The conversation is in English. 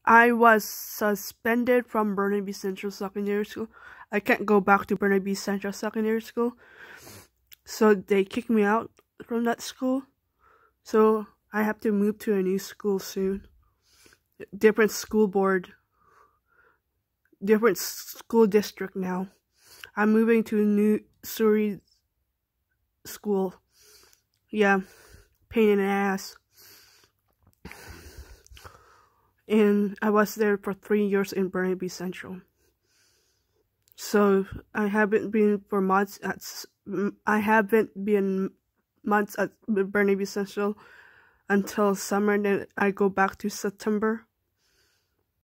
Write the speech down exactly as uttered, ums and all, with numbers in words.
I was suspended from Burnaby Central Secondary School. I can't go back to Burnaby Central Secondary School. So they kicked me out from that school. So I have to move to a new school soon. Different school board. Different school district now. I'm moving to a new Surrey school. Yeah. Pain in the ass. And I was there for three years in Burnaby Central. So I haven't been for months at I haven't been months at Burnaby Central until summer. Then I go back to September.